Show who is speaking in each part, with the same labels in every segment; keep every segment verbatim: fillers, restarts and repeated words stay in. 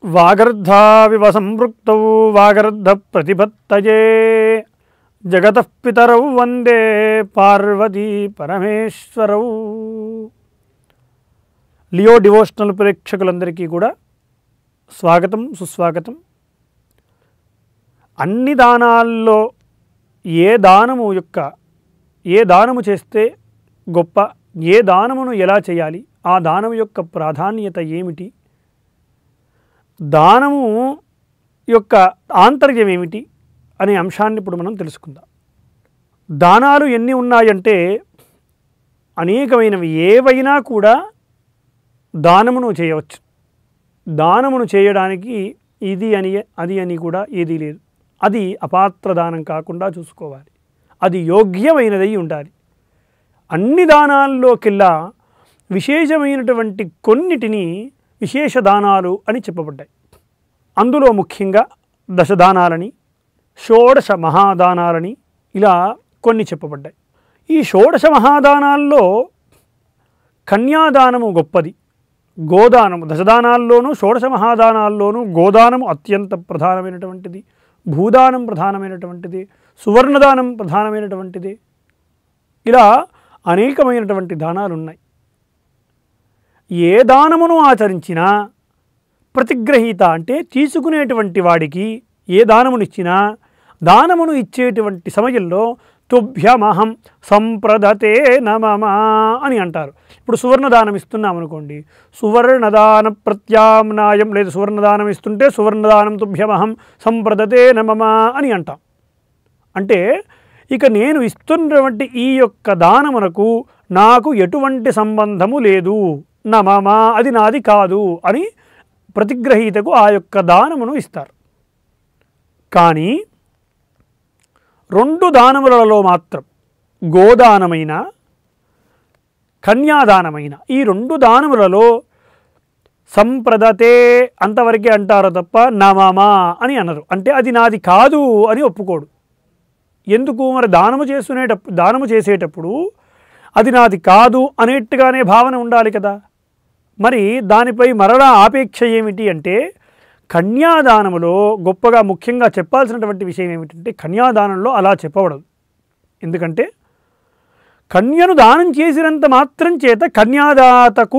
Speaker 1: వాగర్ధావివ సంపృక్తౌ వాగర్ధ ప్రతిపత్తయే జగతః పితరౌ వందే పార్వతీ పరమేశ్వరౌ. లియో డివోషనల్ ప్రేక్షకులందరికీ కూడా స్వాగతం, సుస్వాగతం. అన్ని దానాల్లో ఏ దానము యొక్క ఏ దానము చేస్తే గొప్ప, ఏ దానమును ఎలా చేయాలి, ఆ దానము యొక్క ప్రాధాన్యత ఏమిటి, దానము యొక్క ఆంతర్యం ఏమిటి అనే అంశాన్ని ఇప్పుడు మనం తెలుసుకుందాం. దానాలు ఎన్ని ఉన్నాయంటే అనేకమైనవి. ఏవైనా కూడా దానమును చేయవచ్చు. దానమును చేయడానికి ఇది అని అది అని కూడా ఏదీ లేదు. అది అపాత్ర దానం కాకుండా చూసుకోవాలి. అది యోగ్యమైనదై ఉండాలి. అన్ని దానాల్లోకెల్లా విశేషమైనటువంటి కొన్నిటిని విశేష దానాలు అని చెప్పబడ్డాయి. అందులో ముఖ్యంగా దశదానాలని, షోడశ మహాదానాలని ఇలా కొన్ని చెప్పబడ్డాయి. ఈ షోడశ మహాదానాల్లో కన్యాదానము గొప్పది, గోదానము. దశదానాల్లోనూ షోడశ మహాదానాల్లోనూ గోదానము అత్యంత ప్రధానమైనటువంటిది, భూదానం ప్రధానమైనటువంటిది, సువర్ణదానం ప్రధానమైనటువంటిది. ఇలా అనేకమైనటువంటి దానాలు ఉన్నాయి. ఏ దానమును ఆచరించినా ప్రతిగ్రహీత అంటే తీసుకునేటువంటి వాడికి ఏ దానమునిచ్చినా దానమును ఇచ్చేటువంటి సమయంలో తుభ్యమహం సంప్రదతే నమమా అని అంటారు. ఇప్పుడు సువర్ణదానం ఇస్తున్నాం అనుకోండి, సువర్ణదాన ప్రత్యామ్నాయం లేదు, సువర్ణదానం ఇస్తుంటే సువర్ణదానం తుభ్యమహం సంప్రదతే నమమా అని అంటాం. అంటే ఇక నేను ఇస్తున్నటువంటి ఈ యొక్క దానమునకు నాకు ఎటువంటి సంబంధము లేదు, నమమా అది నాది కాదు అని ప్రతిగ్రహీతకు ఆ యొక్క దానమును ఇస్తారు. కానీ రెండు దానములలో మాత్రం గోదానమైన కన్యాదానమైన ఈ రెండు దానములలో సంప్రదతే అంతవరకే అంటారు తప్ప నమమా అని అనరు. అంటే అది నాది కాదు అని ఒప్పుకోడు. ఎందుకు? మరి దానము చేసుకునేటప్పుడు దానము చేసేటప్పుడు అది నాది కాదు అనేట్టుగానే భావన ఉండాలి కదా. మరి దానిపై మరలా ఆపేక్ష ఏమిటి అంటే కన్యాదానములో గొప్పగా ముఖ్యంగా చెప్పాల్సినటువంటి విషయం ఏమిటంటే కన్యాదానంలో అలా చెప్పబడదు. ఎందుకంటే కన్యను దానం చేసినంత మాత్రం చేత కన్యాదాతకు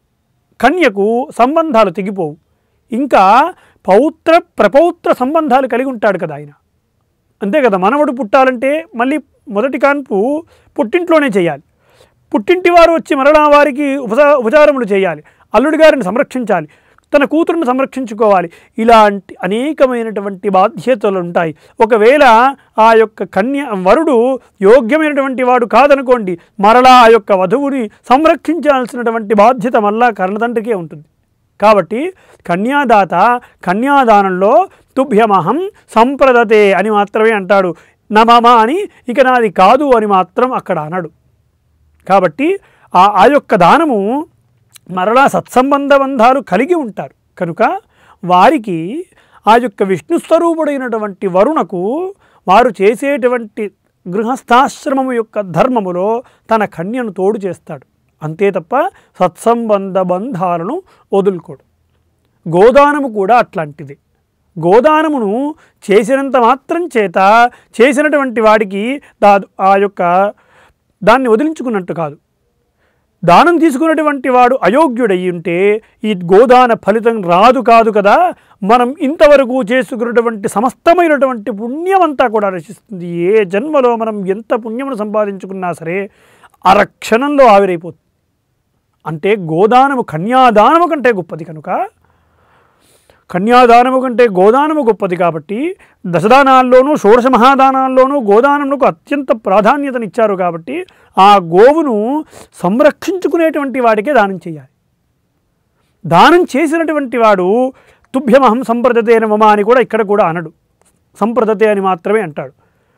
Speaker 1: కన్యకు సంబంధాలు తెగిపోవు. ఇంకా పౌత్ర ప్రపౌత్ర సంబంధాలు కలిగి ఉంటాడు కదా ఆయన. అంతే కదా, మనవడు పుట్టాలంటే మళ్ళీ మొదటి కాన్పు పుట్టింట్లోనే చేయాలి. పుట్టింటి వారు వచ్చి మరలా వారికి ఉపసా ఉపచారములు చేయాలి, అల్లుడి గారిని సంరక్షించాలి, తన కూతురును సంరక్షించుకోవాలి. ఇలాంటి అనేకమైనటువంటి బాధ్యతలు ఉంటాయి. ఒకవేళ ఆ యొక్క కన్య వరుడు యోగ్యమైనటువంటి వాడు కాదనుకోండి, మరలా ఆ యొక్క వధువుని సంరక్షించాల్సినటువంటి బాధ్యత మళ్ళా కర్ణతండ్రికే ఉంటుంది. కాబట్టి కన్యాదాత కన్యాదానంలో తుభ్యమహం సంప్రదతే అని మాత్రమే అంటాడు, నమమా అని ఇక నాది కాదు అని మాత్రం అక్కడ అనడు. కాబట్టి ఆ ఆ యొక్క దానము మరలా సత్సంబంధ బంధాలు కలిగి ఉంటారు కనుక వారికి ఆ యొక్క విష్ణుస్వరూపుడైనటువంటి వరుణకు వారు చేసేటువంటి గృహస్థాశ్రమము యొక్క ధర్మములో తన కన్యను తోడు చేస్తాడు. అంతే తప్ప సత్సంబంధ బంధాలను వదులుకోడు. గోదానము కూడా అట్లాంటిది. గోదానమును చేసినంత మాత్రం చేత చేసినటువంటి వాడికి దా ఆ యొక్క దాన్ని వదిలించుకున్నట్టు కాదు. దానం తీసుకున్నటువంటి వాడు అయోగ్యుడయ్యి ఉంటే ఈ గోదాన ఫలితం రాదు కాదు కదా. మనం ఇంతవరకు చేసుకున్నటువంటి సమస్తమైనటువంటి పుణ్యమంతా కూడా రక్షిస్తుంది. ఏ జన్మలో మనం ఎంత పుణ్యమును సంపాదించుకున్నా సరే అరక్షణంలో ఆవిరైపోతుంది. అంటే గోదానము కన్యాదానము కంటే గొప్పది కనుక కన్యాదానము కంటే గోదానము గొప్పది. కాబట్టి దశదానాల్లోనూ షోడశ మహాదానాల్లోనూ గోదానమునకు అత్యంత ప్రాధాన్యతనిచ్చారు. కాబట్టి ఆ గోవును సంరక్షించుకునేటువంటి వాడికే దానం చేయాలి. దానం చేసినటువంటి వాడు తుభ్యమహం సంప్రదతే నమమా అని కూడా ఇక్కడ కూడా అనడు, సంప్రదతే అని మాత్రమే అంటాడు.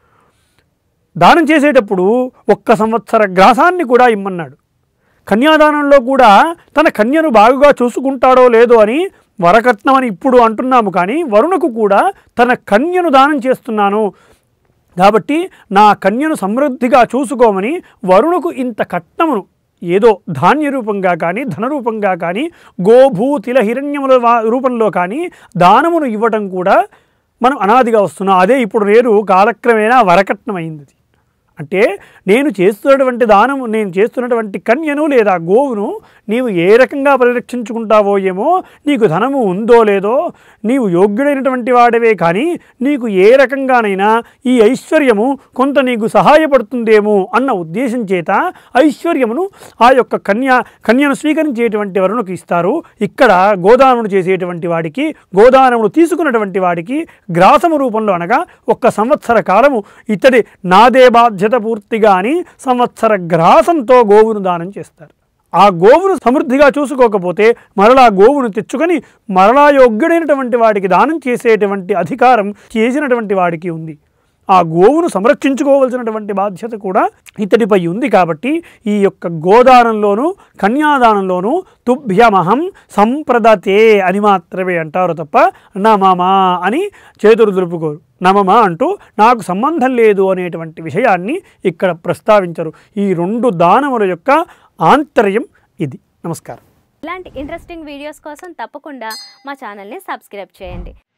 Speaker 1: దానం చేసేటప్పుడు ఒక్క సంవత్సర గ్రాసాన్ని కూడా ఇమ్మన్నాడు. కన్యాదానంలో కూడా తన కన్యను బాగుగా చూసుకుంటాడో లేదో అని వరకట్నం అని ఇప్పుడు అంటున్నాము, కానీ వరుణకు కూడా తన కన్యను దానం చేస్తున్నాను కాబట్టి నా కన్యను సమృద్ధిగా చూసుకోమని వరుణకు ఇంత కట్నమును ఏదో ధాన్య రూపంగా కానీ ధనరూపంగా కానీ గోభూతిల హిరణ్యముల రూపంలో కానీ దానమును ఇవ్వటం కూడా మనం అనాదిగా వస్తున్నాం. అదే ఇప్పుడు నేను కాలక్రమేణా వరకట్నమైంది. అంటే నేను చేస్తున్నటువంటి దానము, నేను చేస్తున్నటువంటి కన్యను లేదా గోవును నీవు ఏ రకంగా పరిరక్షించుకుంటావో ఏమో, నీకు ధనము ఉందో లేదో, నీవు యోగ్యుడైనటువంటి వాడవే కానీ నీకు ఏ రకంగానైనా ఈ ఐశ్వర్యము కొంత నీకు సహాయపడుతుందేమో అన్న ఉద్దేశం చేత ఐశ్వర్యమును ఆ యొక్క కన్య కన్యను స్వీకరించేటువంటి వరుణకు ఇస్తారు. ఇక్కడ గోదానమును చేసేటువంటి వాడికి, గోదానమును తీసుకున్నటువంటి వాడికి గ్రాసము రూపంలో అనగా ఒక్క సంవత్సర కాలము ఇతడి నాదే బాధ్యత పూర్తిగా అని సంవత్సర గ్రాసంతో గోవును దానం చేస్తారు. ఆ గోవును సమృద్ధిగా చూసుకోకపోతే మరలా గోవును తెచ్చుకొని మరలా యోగ్యుడైనటువంటి వాడికి దానం చేసేటువంటి అధికారం చేసినటువంటి వాడికి ఉంది. ఆ గోవును సంరక్షించుకోవలసినటువంటి బాధ్యత కూడా ఇతడిపై ఉంది. కాబట్టి ఈ యొక్క గోదానంలోనూ కన్యాదానంలోనూ తుభ్యమహం సంప్రదతే అని మాత్రమే అంటారు తప్ప నమమా అని చేతులు దులుపుకోరు. నమమ అంటూ నాకు సంబంధం లేదు అనేటువంటి విషయాన్ని ఇక్కడ ప్రస్తావించరు. ఈ రెండు దానముల యొక్క ఆంతర్యం ఇది. నమస్కారం.
Speaker 2: ఇలాంటి ఇంట్రెస్టింగ్ వీడియోస్ కోసం తప్పకుండా మా ఛానల్ని సబ్స్క్రైబ్ చేయండి.